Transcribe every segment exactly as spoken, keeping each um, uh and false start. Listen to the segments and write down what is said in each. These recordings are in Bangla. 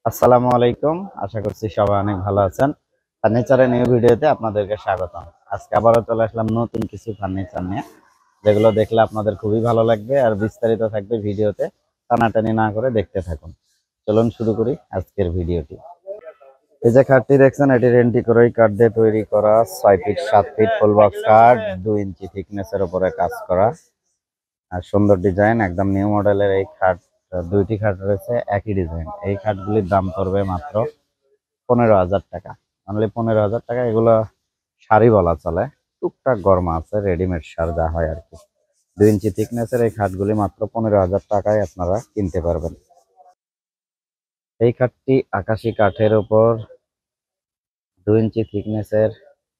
আসসালামু আলাইকুম। আশা করছি সবাই অনেক ভালো আছেন। ফার্নিচারের নিউ ভিডিওতে আপনাদেরকে স্বাগতম। আজকে আবারও চলে আসলাম নতুন কিছু ফার্নিচার নিয়ে, যেগুলো দেখলে আপনাদের খুবই ভালো লাগবে আর বিস্তারিত থাকবে ভিডিওতে। টানাটানি না করে দেখতে থাকুন। চলুন শুরু করি আজকের ভিডিওটি। এই যে খাটটি দেখছেন, এটি রেন্টি করে কাঠ দিয়ে তৈরি করা, ছয় ফিট সাত ফিট ফুল বক্স কাঠ, দুই ইঞ্চি থিকনেসের উপরে কাজ করা আর সুন্দর ডিজাইন, একদম নিউ মডেলের এই খাট। দুইটি খাট রয়েছে একই ডিজাইন। এই খাটগুলির দাম পড়বে মাত্র পনেরো হাজার টাকা। অনলি পনেরো হাজার টাকা। এগুলো শাড়ি বলা চলে, টুকটাক গরমা আছে, রেডিমেড সার যা হয় আর কি। দুই ইঞ্চি থিকনেসের এই খাটগুলি মাত্র পনেরো হাজার টাকায় আপনারা কিনতে পারবেন। এই খাটটি আকাশি কাঠের উপর দুই ইঞ্চি থিকনেসের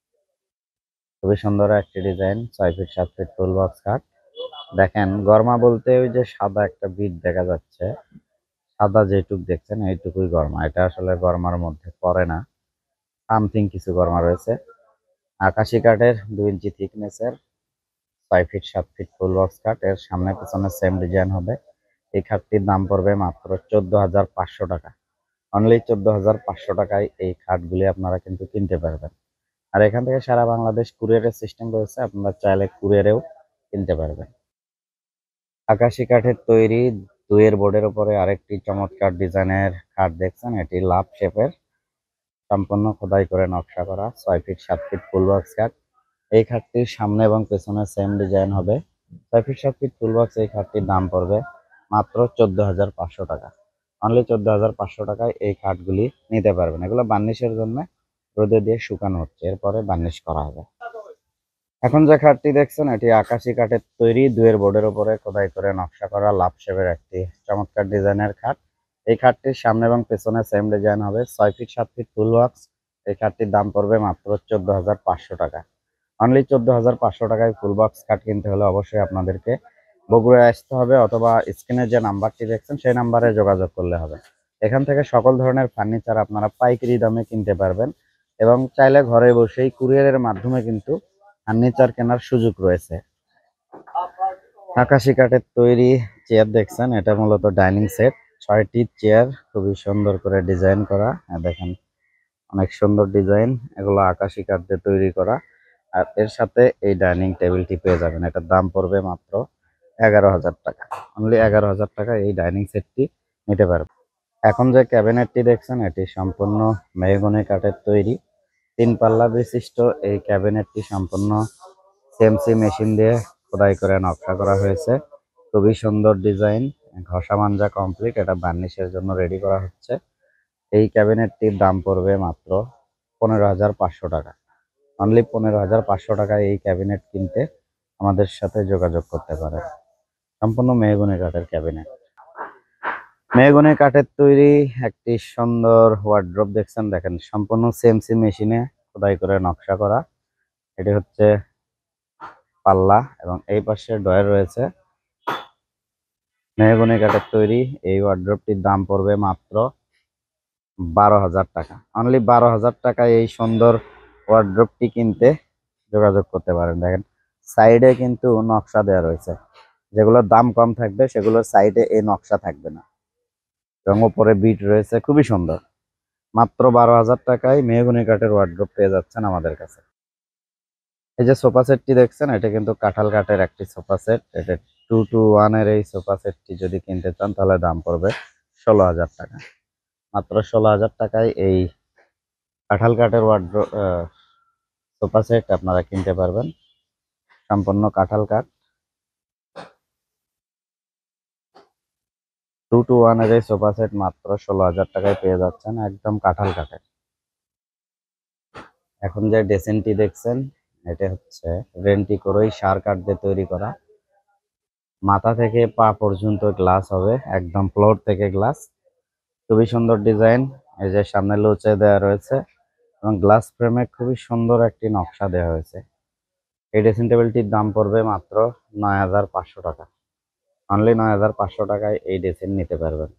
খুবই সুন্দর একটি ডিজাইন, ছয় ফিট সাত ফিট ফুল বক্স কাঠ। দেখেন গরমা বলতে ওই যে সাদা একটা বিট দেখা যাচ্ছে, সাদা যেটুক দেখছেন এইটুকুই গরমা। এটা আসলে গরমার মধ্যে পড়ে না, সামথিং কিছু গরমা রয়েছে। আকাশি কাঠের দুই ইঞ্চি থিকনেসের ছয় ফিট সাত ফিট ফুল বক্স কাঠ, এর সামনে পিছনে সেম ডিজাইন হবে। এই খাটটির দাম পড়বে মাত্র চোদ্দ হাজার পাঁচশো টাকা। অনলি চোদ্দ হাজার পাঁচশো টাকায় এই খাটগুলি আপনারা কিন্তু কিনতে পারবেন। আর এখান থেকে সারা বাংলাদেশ কুরিয়ারের সিস্টেম রয়েছে, আপনারা চাইলে কুরিয়ারেও কিনতে পারবেন। আকাশি কাঠের তৈরি দুইয়ের বোর্ডের উপরে আরেকটি চমৎকার ডিজাইনের খাট দেখছেন, এটি লাভ শেপের, সম্পূর্ণ খোদাই করে নকশা করা, ছয় ফিট সাত ফিট ফুল বক্স কাঠ। এই খাটটির সামনে এবং পেছনে সেম ডিজাইন হবে। ছয় ফিট সাত ফিট ফুল বক্স এই খাটটির দাম পড়বে মাত্র চোদ্দ হাজার পাঁচশো টাকা। অনলি চোদ্দ হাজার পাঁচশো টাকায় এই খাটগুলি নিতে পারবেন। এগুলো বার্নিশের জন্য রোদে দিয়ে শুকানো হচ্ছে, এরপরে বার্নিশ করা হবে। এখন যে খাটটি দেখছেন, এটি আকাশি কাঠের তৈরি, দুয়ের বোর্ডের উপরে খোদাই করে নকশা করা লাভ শেপের একটি চমৎকার ডিজাইনের খাট। এই খাটটির সামনে এবং পেছনে সেম ডিজাইন হবে, ছয় ফিট সাত ফিট ফুল বক্স। এই খাটটির দাম পড়বে মাত্র চোদ্দ হাজার পাঁচশো টাকা। অনলি চোদ্দ হাজার পাঁচশো টাকায় ফুল বক্স কাঠ কিনতে হলে অবশ্যই আপনাদেরকে বগুড়ায় আসতে হবে, অথবা স্ক্রিনে যে নাম্বারটি দেখছেন সেই নাম্বারে যোগাযোগ করলে হবে। এখান থেকে সকল ধরনের ফার্নিচার আপনারা পাইকারি দামে কিনতে পারবেন এবং চাইলে ঘরে বসেই কুরিয়ারের মাধ্যমে কিন্তু ফার্নিচার কেনার সুযোগ রয়েছে। আকাশি কাঠের তৈরি চেয়ার দেখছেন, এটা মূলত ডাইনিং সেট। ছয়টি চেয়ার খুবই সুন্দর করে ডিজাইন করা, দেখেন অনেক সুন্দর ডিজাইন। এগুলো আকাশি কাঠ দিয়ে তৈরি করা। আর এর সাথে এই ডাইনিং টেবিলটি পেয়ে যাবেন। এটার দাম পড়বে মাত্র এগারো হাজার টাকা। অনলি এগারো হাজার টাকা এই ডাইনিং সেটটি নিতে পারবেন। এখন যে ক্যাবিনেটটি দেখছেন, এটি সম্পূর্ণ মেহগনি কাঠের তৈরি, তিন পাল্লা বিশিষ্ট। এই ক্যাবিনেটটি সম্পূর্ণ সিএমসি মেশিন দিয়ে খোদাই করে নকশা করা হয়েছে, খুবই সুন্দর ডিজাইন। ঘষা মাঞ্জা কমপ্লিট, এটা বার্নিশের জন্য রেডি করা হচ্ছে। এই ক্যাবিনেটটির দাম পড়বে মাত্র পনেরো হাজার পাঁচশো টাকা। অনলি পনেরো হাজার পাঁচশো টাকায় এই ক্যাবিনেট কিনতে আমাদের সাথে যোগাযোগ করতে পারেন। সম্পূর্ণ মেহগনি কাঠের ক্যাবিনেট। মেহগনি কাঠের তৈরি একটি সুন্দর ওয়ার্ড্রপ দেখছেন, দেখেন সম্পূর্ণ সিএমসি মেশিনে খোদাই করে নকশা করা। এটি হচ্ছে পাল্লা এবং এই পাশে ডয়ার রয়েছে। মেহগনি কাঠের তৈরি এই ওয়ার্ড্রপটির দাম পড়বে মাত্র বারো হাজার টাকা। অনলি বারো হাজার টাকায় এই সুন্দর ওয়ার্ড্রপটি কিনতে যোগাযোগ করতে পারেন। দেখেন সাইডে কিন্তু নকশা দেওয়া রয়েছে, যেগুলোর দাম কম থাকবে সেগুলোর সাইডে এই নকশা থাকবে না এবং উপরে বিট রয়েছে, খুবই সুন্দর। মাত্র বারো হাজার টাকায় মেহগনি কাঠের ওয়ার্ড্রপ পেয়ে যাচ্ছেন আমাদের কাছে। এই যে সোফা সেটটি দেখছেন, এটা কিন্তু কাঁঠাল কাঠের একটি সোফা সেট। এটা টু টু ওয়ানের এই সোফা সেটটি যদি কিনতে চান তাহলে দাম পড়বে ষোলো হাজার টাকা। মাত্র ষোলো হাজার টাকায় এই কাঁঠাল কাঠের ওয়ার্ড্রপ সোফা সেট আপনারা কিনতে পারবেন, সম্পূর্ণ কাঁঠাল কাঠ। টু টু ওয়ানের এই সোফা সেট মাত্র ষোলো হাজার টাকায় পেয়ে যাচ্ছেন, একদম কাঁঠাল কাঠের। এখন যে ডেসিনটি দেখছেন, এটা হচ্ছে রেন্টি করেই সার কাঠ দিয়ে তৈরি করা। মাথা থেকে পা পর্যন্ত গ্লাস হবে, একদম ফ্লোর থেকে গ্লাস, খুবই সুন্দর ডিজাইন। এই যে সামনে লোচে দেওয়া রয়েছে এবং গ্লাস ফ্রেমে খুবই সুন্দর একটি নকশা দেওয়া হয়েছে। এই ড্রেসিং টেবিলটির দাম পড়বে মাত্র নয় হাজার পাঁচশো টাকা। অনলি নয় হাজার পাঁচশো টাকায় এই ড্রেসিং নিতে পারবেন।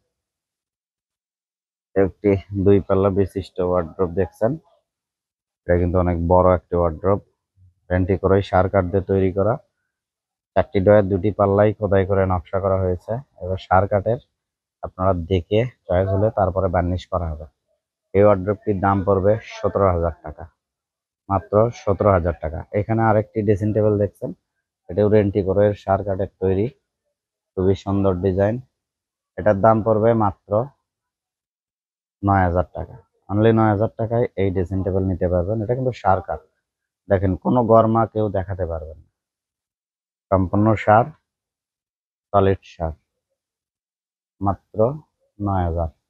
একটি দুই পাল্লা বিশিষ্ট ওয়ার্ড্রপ দেখছেন, এটা কিন্তু অনেক বড় একটি ওয়ার্ড্রপ, রেন্টি করেই সার কাঠ দিয়ে তৈরি করা। চারটি ডয়ার দুটি পাল্লাই খোদাই করে নকশা করা হয়েছে, এবার সার কাঠের আপনারা দেখে চয়েস হলে তারপরে বার্নিশ করা হবে। এই ওয়ার্ড্রপটির দাম পড়বে সতেরো হাজার টাকা, মাত্র সতেরো হাজার টাকা। এখানে আরেকটি ড্রেসিং টেবিল দেখছেন, এটাও রেন্টিকোরের সার কাঠের তৈরি, খুবই সুন্দর ডিজাইন। এটার দাম পড়বে মাত্র নয় হাজার টাকা। অনলি নয় হাজার টাকায় এই ড্রেসিং টেবিল নিতে পারবেন। এটা কিন্তু সার কাঠ, দেখেন কোনো গরমা কেউ দেখাতে পারবেন না, সম্পূর্ণ সার, সলিড সার, মাত্র নয় হাজার।